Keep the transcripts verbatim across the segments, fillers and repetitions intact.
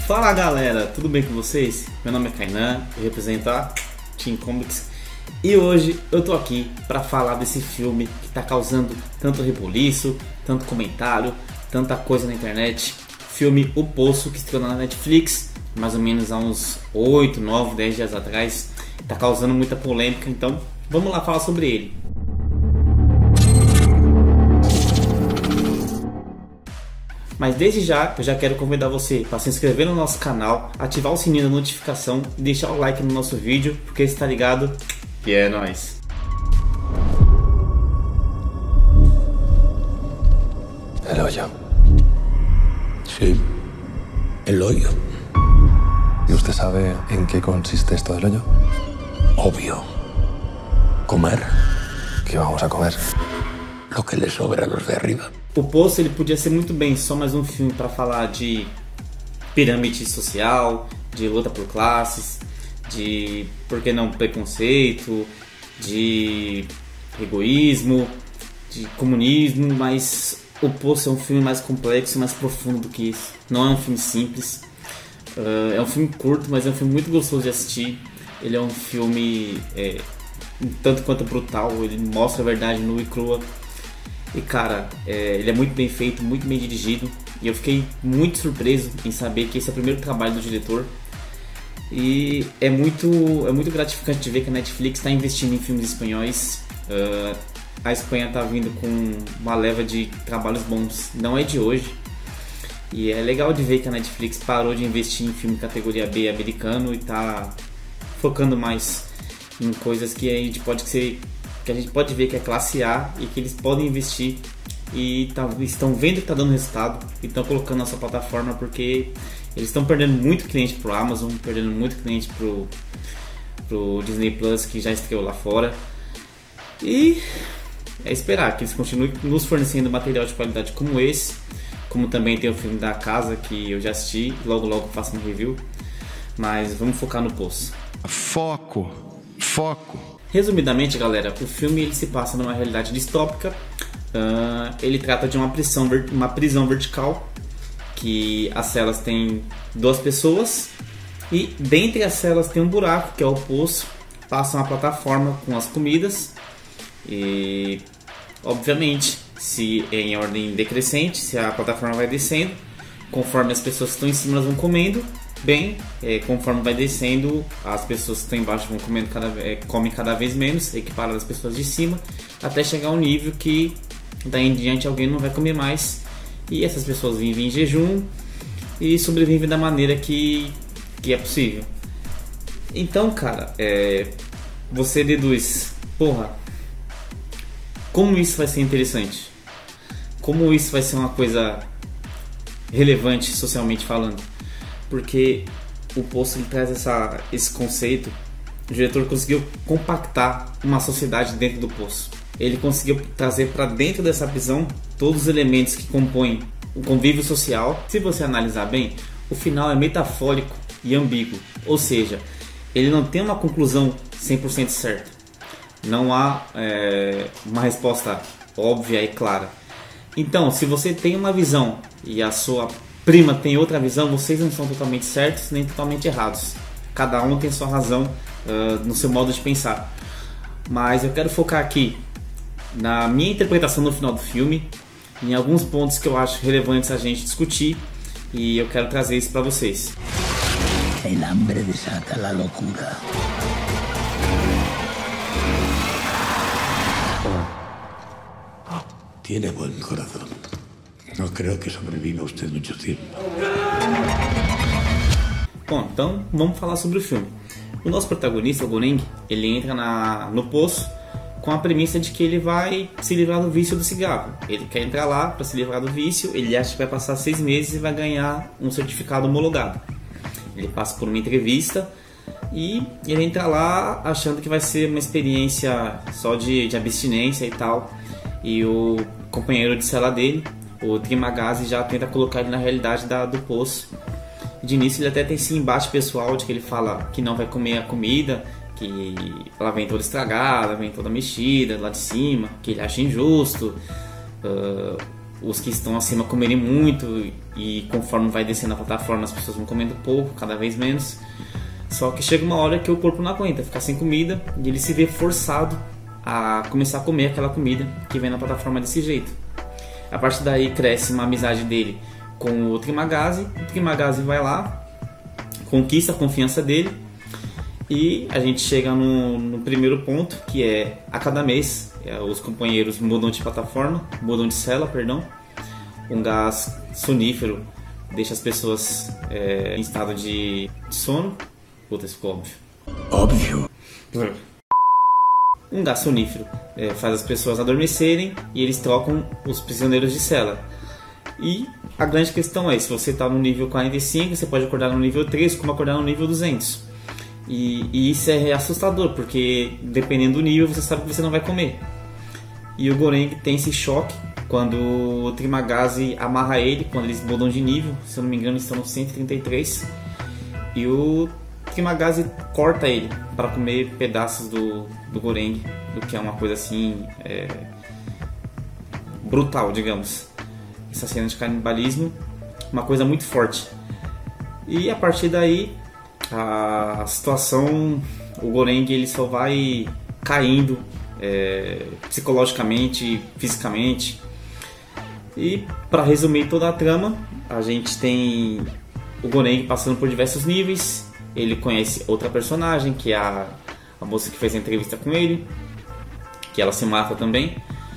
Fala galera, tudo bem com vocês? Meu nome é Kainan, eu represento a Team Comics e hoje eu tô aqui para falar desse filme que tá causando tanto rebuliço, tanto comentário, tanta coisa na internet. Filme O Poço, que estreou na Netflix mais ou menos há uns oito, nove, dez dias atrás. Tá causando muita polêmica, então vamos lá falar sobre ele. Mas desde já, eu já quero convidar você para se inscrever no nosso canal, ativar o sininho da notificação e deixar o like no nosso vídeo, porque está ligado que é nóis. El hoyo. Sí, el hoyo. ¿Y usted sabe en qué consiste esto del hoyo? Obvio. Comer ¿Qué vamos a comer? lo que le sobra a los de arriba. O Poço, ele podia ser muito bem só mais um filme para falar de pirâmide social, de luta por classes, de, por que não, preconceito, de egoísmo, de comunismo, mas O Poço é um filme mais complexo, mais profundo do que isso. Não é um filme simples, uh, é um filme curto, mas é um filme muito gostoso de assistir. Ele é um filme é, um tanto quanto brutal, ele mostra a verdade nua e crua. E cara, é, ele é muito bem feito, muito bem dirigido. E eu fiquei muito surpreso em saber que esse é o primeiro trabalho do diretor. E é muito, é muito gratificante de ver que a Netflix está investindo em filmes espanhóis. Uh, a Espanha está vindo com uma leva de trabalhos bons, não é de hoje. E é legal de ver que a Netflix parou de investir em filme categoria B americano e está focando mais em coisas que a gente pode ser... que a gente pode ver que é classe A e que eles podem investir e tá, estão vendo que está dando resultado e estão colocando na sua plataforma, porque eles estão perdendo muito cliente pro Amazon, perdendo muito cliente pro, pro Disney Plus, que já estreou lá fora. E é esperar que eles continuem nos fornecendo material de qualidade como esse, como também tem o filme da Casa, que eu já assisti, logo logo faço um review. Mas vamos focar no Poço. Foco, foco. Resumidamente, galera, o filme ele se passa numa realidade distópica. Uh, ele trata de uma prisão, uma prisão vertical, que as celas têm duas pessoas e dentre as celas tem um buraco, que é o poço. Passa uma plataforma com as comidas e, obviamente, se é em ordem decrescente, se a plataforma vai descendo, conforme as pessoas que estão em cima elas vão comendo. Bem, é, conforme vai descendo, as pessoas que estão embaixo vão comendo cada, é, comem cada vez menos, equiparado às pessoas de cima, até chegar ao nível que daí em diante alguém não vai comer mais. E essas pessoas vivem em jejum e sobrevivem da maneira que, que é possível. Então, cara, é, você deduz, porra, como isso vai ser interessante? Como isso vai ser uma coisa relevante socialmente falando? Porque o Poço ele traz essa, esse conceito. O diretor conseguiu compactar uma sociedade dentro do Poço. Ele conseguiu trazer para dentro dessa prisão todos os elementos que compõem o convívio social. Se você analisar bem, o final é metafórico e ambíguo. Ou seja, ele não tem uma conclusão cem por cento certa. Não há é, uma resposta óbvia e clara. Então, se você tem uma visão e a sua prima tem outra visão, vocês não são totalmente certos nem totalmente errados. Cada um tem sua razão uh, no seu modo de pensar. Mas eu quero focar aqui na minha interpretação no final do filme, em alguns pontos que eu acho relevantes a gente discutir, e eu quero trazer isso para vocês. El hambre desata la locura. Tiene buen corazón. No creo que sobreviva usted mucho tiempo. Bom, então vamos falar sobre o filme. O nosso protagonista, o Goreng, ele entra na, no poço com a premissa de que ele vai se livrar do vício do cigarro. Ele quer entrar lá para se livrar do vício, ele acha que vai passar seis meses e vai ganhar um certificado homologado. Ele passa por uma entrevista e ele entra lá achando que vai ser uma experiência só de, de abstinência e tal. E o companheiro de cela dele, o Trimagazi, já tenta colocar ele na realidade da, do poço. De início ele até tem esse embate pessoal de que ele fala que não vai comer a comida, que ela vem toda estragada, vem toda mexida lá de cima, que ele acha injusto. Uh, os que estão acima comerem muito e conforme vai descendo a plataforma as pessoas vão comendo pouco, cada vez menos. Só que chega uma hora que o corpo não aguenta ficar sem comida e ele se vê forçado a começar a comer aquela comida que vem na plataforma desse jeito. A partir daí cresce uma amizade dele com o Trimagazi. O Trimagazi vai lá, conquista a confiança dele e a gente chega no, no primeiro ponto, que é a cada mês é, os companheiros mudam de plataforma, mudam de cela, perdão. Um gás sonífero deixa as pessoas é, em estado de sono. Puta, isso ficou óbvio. Óbvio. Um gás sonífero é, faz as pessoas adormecerem e eles trocam os prisioneiros de cela. E a grande questão é, se você está no nível quarenta e cinco, você pode acordar no nível três, como acordar no nível duzentos. E, e isso é assustador, porque dependendo do nível, você sabe que você não vai comer. E o Goreng tem esse choque quando o Trimagazi amarra ele, quando eles mudam de nível. Se eu não me engano, estão no cento e trinta e três. E o Trimagazi corta ele para comer pedaços do, do Goreng, o que é uma coisa assim é, brutal, digamos. Essa cena de canibalismo, uma coisa muito forte. E a partir daí a situação, o Goreng ele só vai caindo é, psicologicamente, fisicamente. E para resumir toda a trama, a gente tem o Goreng passando por diversos níveis. Ele conhece outra personagem, que é a, a moça que fez a entrevista com ele, que ela se mata também.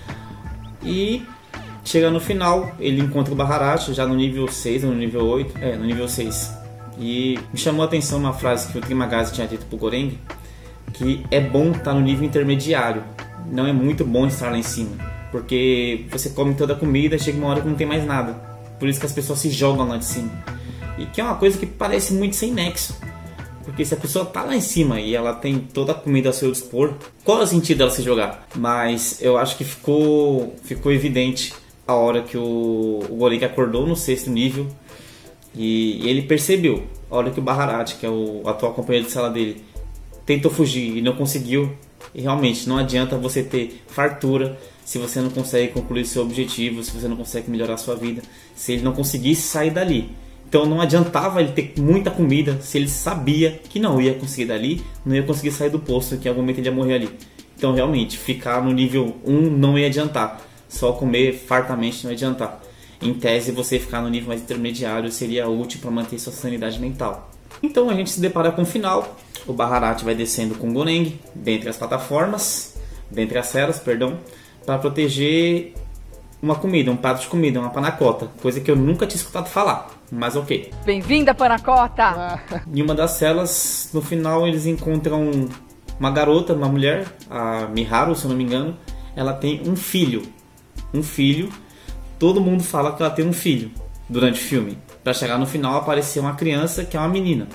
E chega no final, ele encontra o Baharat já no nível seis ou no nível oito, é, no nível seis. E me chamou a atenção uma frase que o Trimagazi tinha dito pro Goreng, que é bom estar no nível intermediário, não é muito bom estar lá em cima, porque você come toda a comida, chega uma hora que não tem mais nada, por isso que as pessoas se jogam lá de cima. E que é uma coisa que parece muito sem nexo, porque se a pessoa tá lá em cima e ela tem toda a comida ao seu dispor, qual é o sentido dela se jogar? Mas eu acho que ficou, ficou evidente a hora que o, o Goreng acordou no sexto nível e, e ele percebeu, a hora que o Baharat, que é o atual companheiro de cela dele, tentou fugir e não conseguiu. E realmente não adianta você ter fartura se você não consegue concluir seu objetivo, se você não consegue melhorar a sua vida, se ele não conseguisse sair dali. Então não adiantava ele ter muita comida se ele sabia que não ia conseguir dali, não ia conseguir sair do posto, que em algum momento ele ia morrer ali. Então realmente, ficar no nível um não ia adiantar, só comer fartamente não ia adiantar. Em tese, você ficar no nível mais intermediário seria útil para manter sua sanidade mental. Então a gente se depara com o final. O Baharat vai descendo com o Goreng dentre as plataformas, dentre as celas, perdão, para proteger uma comida, um prato de comida, uma panacota, coisa que eu nunca tinha escutado falar, mas ok. Bem-vinda, panacota! Em uma das celas, no final, eles encontram uma garota, uma mulher, a Miharu, se eu não me engano. Ela tem um filho, um filho. Todo mundo fala que ela tem um filho durante o filme, para chegar no final aparecer uma criança que é uma menina.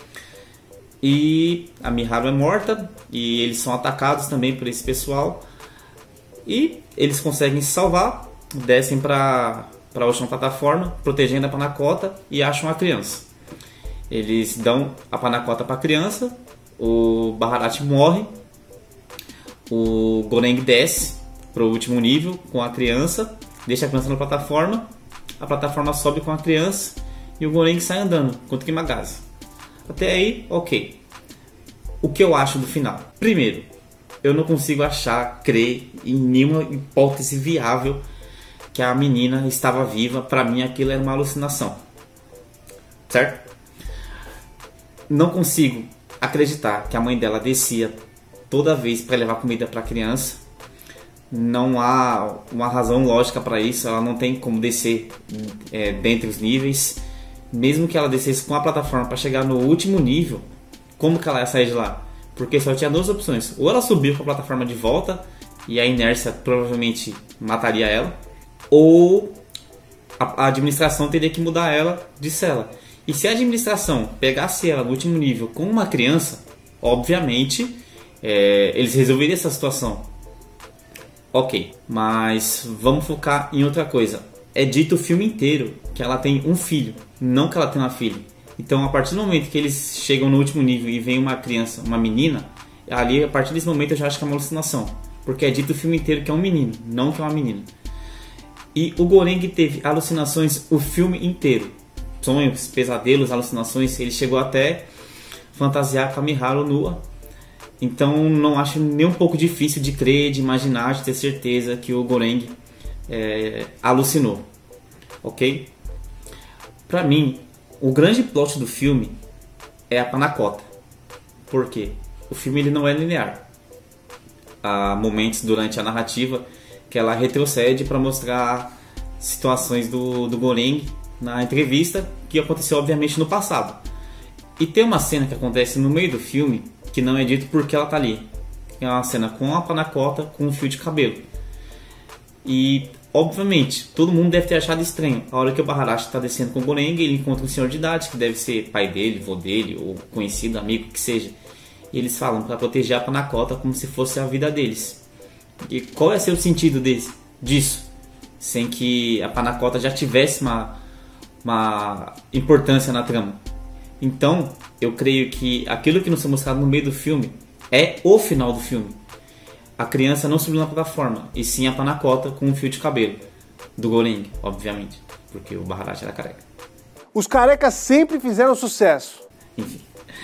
E a Miharu é morta e eles são atacados também por esse pessoal. E eles conseguem se salvar, descem para a última plataforma, protegendo a panacota, e acham a criança. Eles dão a panacota para a criança, o Baharat morre, o Goreng desce para o último nível com a criança, deixa a criança na plataforma, a plataforma sobe com a criança e o Goreng sai andando com o Trimagazi. Até aí, ok. O que eu acho do final? Primeiro, eu não consigo achar, crer em nenhuma hipótese viável que a menina estava viva. Para mim aquilo era uma alucinação, certo? Não consigo acreditar que a mãe dela descia toda vez para levar comida para a criança. Não há uma razão lógica para isso. Ela não tem como descer é, dentre os níveis. Mesmo que ela descesse com a plataforma para chegar no último nível, como que ela ia sair de lá? Porque só tinha duas opções: ou ela subiu com a plataforma de volta e a inércia provavelmente mataria ela, ou a, a administração teria que mudar ela de cela. E se a administração pegasse ela no último nível com uma criança, obviamente é, eles resolveriam essa situação. Ok, mas vamos focar em outra coisa. É dito o filme inteiro que ela tem um filho, não que ela tem uma filha. Então, a partir do momento que eles chegam no último nível e vem uma criança, uma menina, ali, a partir desse momento, eu já acho que é uma alucinação. Porque é dito o filme inteiro que é um menino, não que é uma menina. E o Goreng teve alucinações o filme inteiro. Sonhos, pesadelos, alucinações. Ele chegou até fantasiar com a Miharu nua. Então não acho nem um pouco difícil de crer, de imaginar, de ter certeza que o Goreng é, alucinou. Ok? Pra mim, o grande plot do filme é a panacota. Por quê? O filme ele não é linear. Há momentos durante a narrativa que ela retrocede para mostrar situações do, do Goreng na entrevista que aconteceu obviamente no passado. E tem uma cena que acontece no meio do filme que não é dito porque ela tá ali. É uma cena com a panacota com um fio de cabelo. E obviamente todo mundo deve ter achado estranho. A hora que o Baharashi está descendo com o Goreng, ele encontra um senhor de idade que deve ser pai dele, vô dele ou conhecido, amigo, que seja. E eles falam para proteger a panacota como se fosse a vida deles. E qual é o sentido desse, disso? Sem que a panacota já tivesse uma, uma importância na trama. Então, eu creio que aquilo que nos foi mostrado no meio do filme é o final do filme. A criança não subiu na plataforma, e sim a panacota com um fio de cabelo. Do Goreng, obviamente, porque o Baharashi era careca. Os carecas sempre fizeram sucesso. Enfim.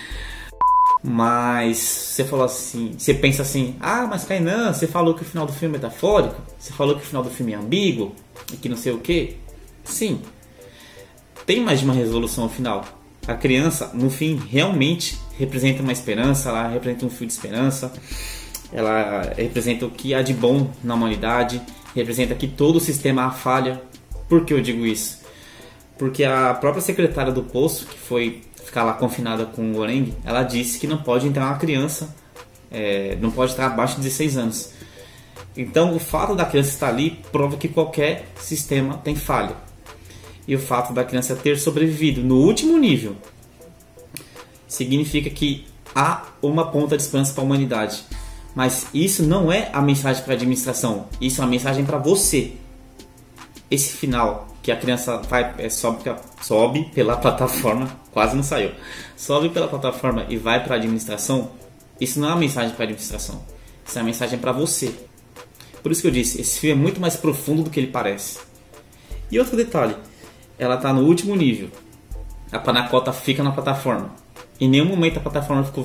Mas você falou assim, você pensa assim, ah, mas Kainan, você falou que o final do filme é metafórico, você falou que o final do filme é ambíguo, e que não sei o que. Sim, tem mais de uma resolução ao final. A criança, no fim, realmente representa uma esperança, ela representa um fio de esperança, ela representa o que há de bom na humanidade, representa que todo o sistema falha. Por que eu digo isso? Porque a própria secretária do poço, que foi ficar lá confinada com o Goreng, ela disse que não pode entrar uma criança, é, não pode estar abaixo de dezesseis anos. Então o fato da criança estar ali prova que qualquer sistema tem falha. E o fato da criança ter sobrevivido no último nível significa que há uma ponta de esperança para a humanidade. Mas isso não é a mensagem para a administração, isso é uma mensagem para você. Esse final que a criança vai, é, sobe, sobe pela plataforma, quase não saiu, sobe pela plataforma e vai para a administração, isso não é uma mensagem para a administração, isso é uma mensagem para você. Por isso que eu disse, esse filme é muito mais profundo do que ele parece. E outro detalhe, ela está no último nível, a panacota fica na plataforma, em nenhum momento a plataforma ficou...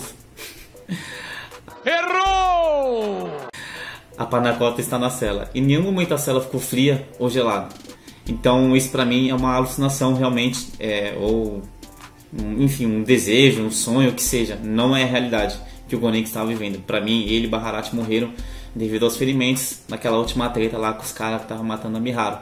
Errou! A panacota está na cela, em nenhum momento a cela ficou fria ou gelada. Então isso pra mim é uma alucinação realmente, é, ou um, enfim, um desejo, um sonho, o que seja. Não é a realidade que o Goreng estava vivendo. Pra mim, ele e Baharashi morreram devido aos ferimentos naquela última treta lá com os caras que estavam matando a Miharu.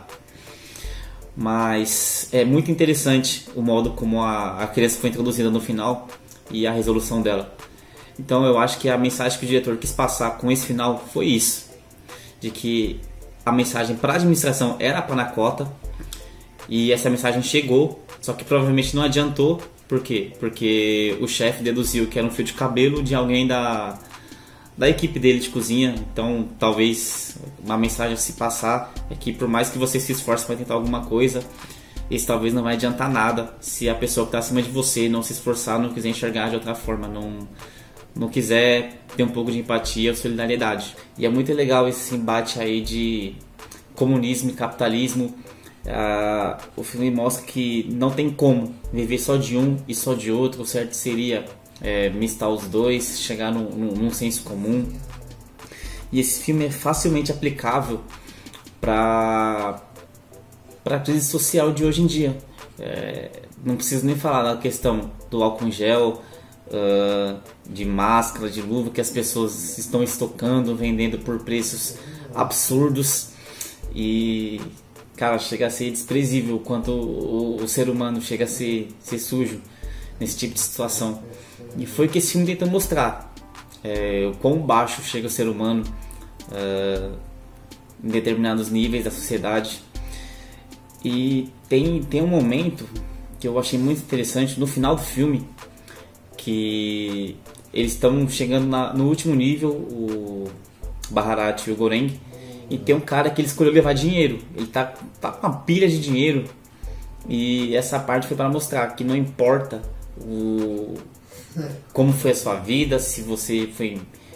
Mas é muito interessante o modo como a, a criança foi introduzida no final e a resolução dela. Então eu acho que a mensagem que o diretor quis passar com esse final foi isso. De que a mensagem para a administração era a panacota e essa mensagem chegou, só que provavelmente não adiantou. Por quê? Porque o chefe deduziu que era um fio de cabelo de alguém da, da equipe dele de cozinha. Então talvez uma mensagem a se passar é que por mais que você se esforce para tentar alguma coisa, isso talvez não vai adiantar nada se a pessoa que está acima de você não se esforçar, não quiser enxergar de outra forma, não... não quiser ter um pouco de empatia ou solidariedade. E é muito legal esse embate aí de comunismo e capitalismo. Uh, o filme mostra que não tem como viver só de um e só de outro. O certo seria é, mistar os dois, chegar num, num, num senso comum. E esse filme é facilmente aplicável para para a crise social de hoje em dia. É, não preciso nem falar da questão do álcool em gel, Uh, de máscara, de luva que as pessoas estão estocando, vendendo por preços absurdos e, cara, chega a ser desprezível quanto o, o ser humano chega a ser, ser sujo nesse tipo de situação. E foi o que esse filme tenta mostrar, é, o quão baixo chega o ser humano uh, em determinados níveis da sociedade. E tem, tem um momento que eu achei muito interessante no final do filme, que eles estão chegando na, no último nível, o Baharashi e o Goreng, e tem um cara que ele escolheu levar dinheiro. Ele tá, tá com uma pilha de dinheiro, e essa parte foi para mostrar que não importa o, como foi a sua vida, se você foi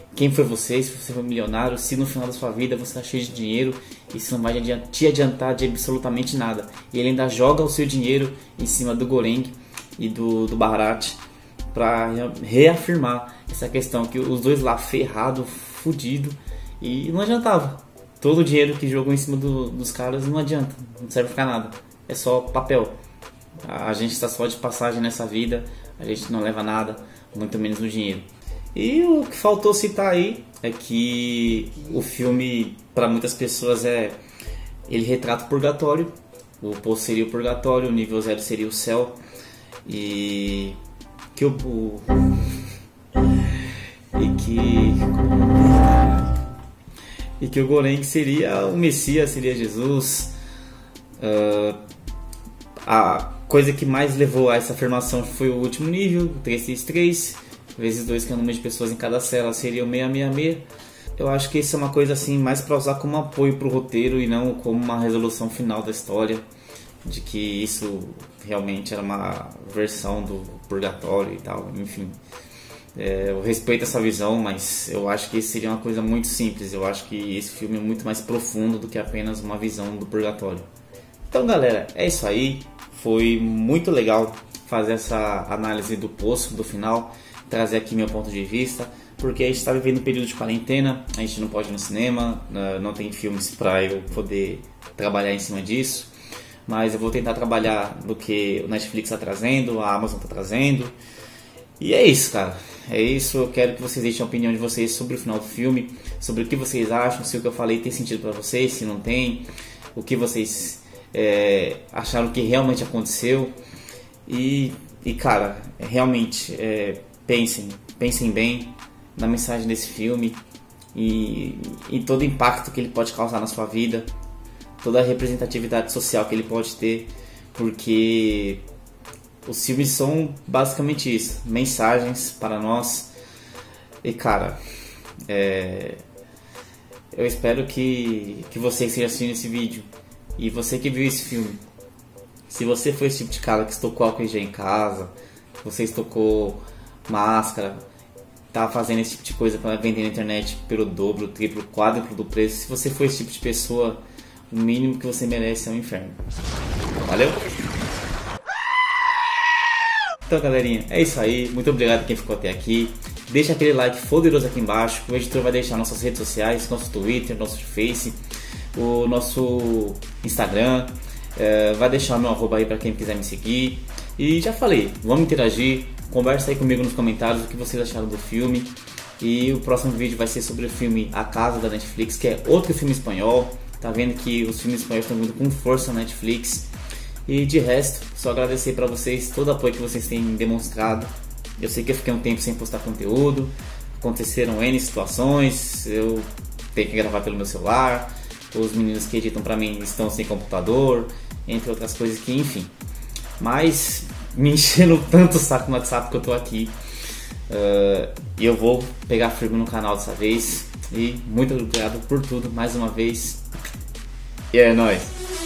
quem foi você, se você foi milionário, se no final da sua vida você está cheio de dinheiro, isso não vai te adiantar de absolutamente nada. E ele ainda joga o seu dinheiro em cima do Goreng e do, do Bharat para reafirmar essa questão que os dois lá ferrado, fudido, e não adiantava. Todo o dinheiro que jogou em cima do, dos caras não adianta, não serve pra nada, é só papel. A gente está só de passagem nessa vida, a gente não leva nada, muito menos o dinheiro. E o que faltou citar aí é que o filme, para muitas pessoas, é ele retrata o purgatório. O poço seria o purgatório, o nível zero seria o céu. E que o, o e que e que o Goreng seria o Messias, seria Jesus. Uh, a coisa que mais levou a essa afirmação foi o último nível, o trezentos e sessenta e três, vezes dois, que é o número de pessoas em cada cela, seria o seiscentos e sessenta e seis. Eu acho que isso é uma coisa assim mais para usar como apoio para o roteiro e não como uma resolução final da história, de que isso realmente era uma versão do purgatório e tal, enfim. É, eu respeito essa visão, mas eu acho que isso seria uma coisa muito simples. Eu acho que esse filme é muito mais profundo do que apenas uma visão do purgatório. Então, galera, é isso aí. Foi muito legal fazer essa análise do poço, do final, trazer aqui meu ponto de vista, porque a gente está vivendo um período de quarentena, a gente não pode ir no cinema, não tem filmes para eu poder trabalhar em cima disso, mas eu vou tentar trabalhar do que o Netflix está trazendo, a Amazon está trazendo. E é isso, cara. É isso. Eu quero que vocês deixem a opinião de vocês sobre o final do filme, sobre o que vocês acham, se o que eu falei tem sentido para vocês, se não tem, o que vocês é, acharam que realmente aconteceu. E, e cara, realmente, é, pensem, pensem bem na mensagem desse filme e em todo o impacto que ele pode causar na sua vida, toda a representatividade social que ele pode ter, porque os filmes são basicamente isso, mensagens para nós. E cara, é, eu espero que, que você esteja assistindo esse vídeo, e você que viu esse filme, se você foi esse tipo de cara que estocou álcool em gel em casa, você estocou máscara, tá fazendo esse tipo de coisa para vender na internet pelo dobro, triplo, quádruplo do preço, se você for esse tipo de pessoa, o mínimo que você merece é um inferno. Valeu? Então, galerinha, é isso aí. Muito obrigado a quem ficou até aqui. Deixa aquele like poderoso aqui embaixo. O editor vai deixar nossas redes sociais, nosso Twitter, nosso Face, o nosso Instagram. É, vai deixar o meu arroba aí para quem quiser me seguir. E já falei, vamos interagir. Conversa aí comigo nos comentários o que vocês acharam do filme. E o próximo vídeo vai ser sobre o filme A Casa, da Netflix, que é outro filme espanhol. Tá vendo que os filmes espanhóis estão vindo com força na Netflix. E de resto, só agradecer para vocês todo o apoio que vocês têm demonstrado. Eu sei que eu fiquei um tempo sem postar conteúdo, aconteceram N situações, eu tenho que gravar pelo meu celular, os meninos que editam para mim estão sem computador, entre outras coisas que, enfim. Mas me enchendo tanto o saco no WhatsApp que eu tô aqui. Uh, e eu vou pegar firme no canal dessa vez. E muito obrigado por tudo mais uma vez. E é nóis!